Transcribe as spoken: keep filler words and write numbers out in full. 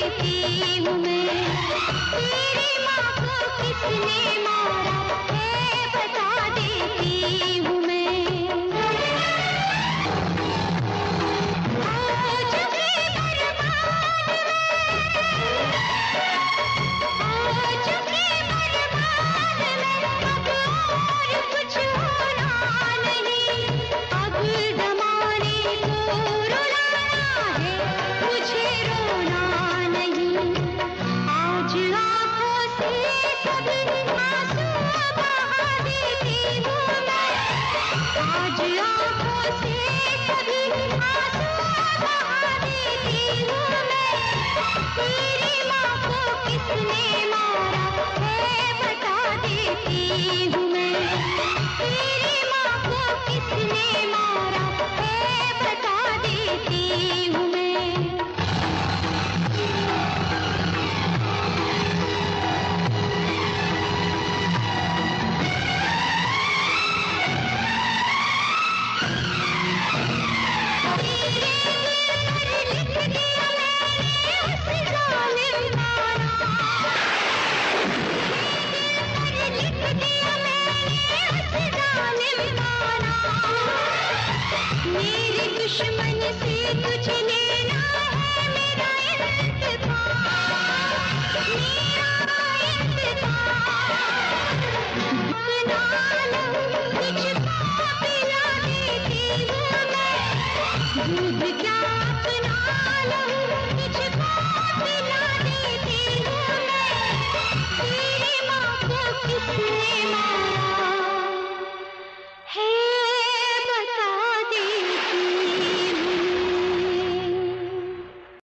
देती हूँ मैं। तेरी माँ को किसने मारा है बता देती हूँ मैं। हो चुके बर्बाद हो चुके बर्बाद अब और कुछ होना नहीं। अब जमाने को रुलाना है मुझे रोना नहीं। आज आँखों से सभी आंसू बहा देती हूँ मैं। आज आँखों से सभी आंसू बहा देती हूँ मैं। तेरी माँ को किसने मारा है बता देती हूँ मैं। तेरी माँ को किसने मारा है बता देती हूँ मैं। मेरे दुश्मन से तुझे